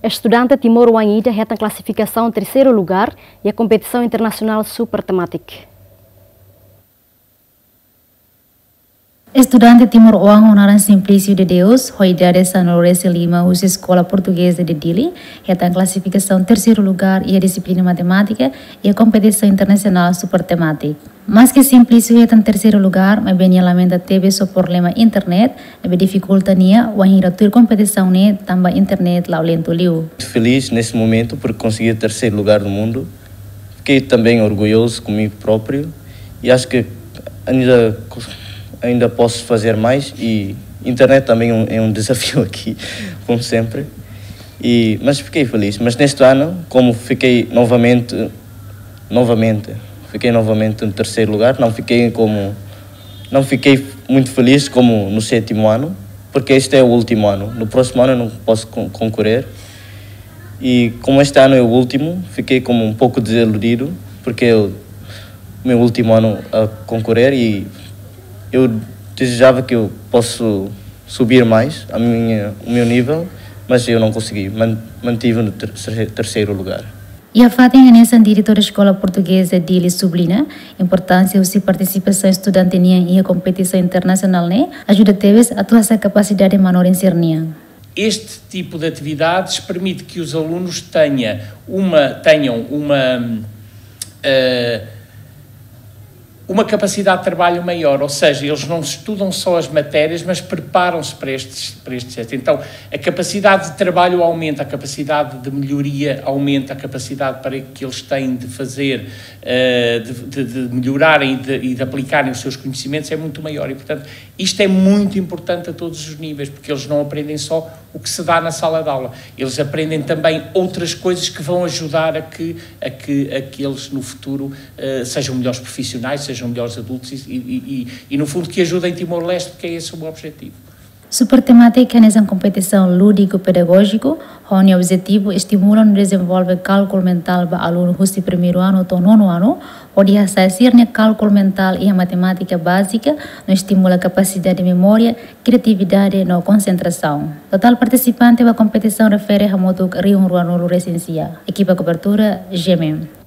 Estudante Timor Wanhida reta a classificação terceiro lugar e a competição internacional Super Thematic. Estudante Timor Wang Honoran Simplício de Deus, Hoidade San Lourenço Lima, usa Escola Portuguesa de Dili, reta a classificação terceiro lugar e a disciplina matemática e a competição internacional Super Thematic. Mas que Simplício reta em terceiro lugar, mas bem lamenta teve seu problema internet, e dificultania, o ainda ter competição né, também internet lá lento liu. Feliz nesse momento por conseguir terceiro lugar no mundo. Fiquei também orgulhoso comigo próprio e acho que ainda posso fazer mais e internet também é um desafio aqui, como sempre. Mas fiquei feliz. Mas neste ano, como fiquei novamente em terceiro lugar, não fiquei muito feliz como no sétimo ano, porque este é o último ano. No próximo ano eu não posso concorrer. E como este ano é o último, fiquei como um pouco desiludido, porque é o meu último ano a concorrer e eu desejava que eu possa subir mais o meu nível, mas eu não consegui. Mantive no terceiro lugar. E a Fátima Nessa, diretora da Escola Portuguesa de sublinha a importância de participação estudantil em a competição internacional, né? Ajuda teves a tua capacidade de manobra em Este tipo de atividades permite que os alunos tenham uma capacidade de trabalho maior, ou seja, eles não estudam só as matérias, mas preparam-se para estes testes. Então, a capacidade de trabalho aumenta, a capacidade de melhoria aumenta, a capacidade para que eles têm de fazer, de melhorarem e de aplicarem os seus conhecimentos é muito maior. E, portanto, isto é muito importante a todos os níveis, porque eles não aprendem só o que se dá na sala de aula, eles aprendem também outras coisas que vão ajudar a que eles no futuro sejam melhores profissionais, sejam melhores adultos e no fundo que ajudem Timor-Leste, porque é esse o meu objetivo. Super Thematic nessa competição lúdico-pedagógico, onde o objetivo estimula e desenvolve cálculo mental para alunos do primeiro ano ou nono ano, onde exercer cálculo mental e a matemática básica não estimula a capacidade de memória, criatividade e concentração. Total participante da competição refere a moto Rio Ruano Recensia. Equipa cobertura GMM.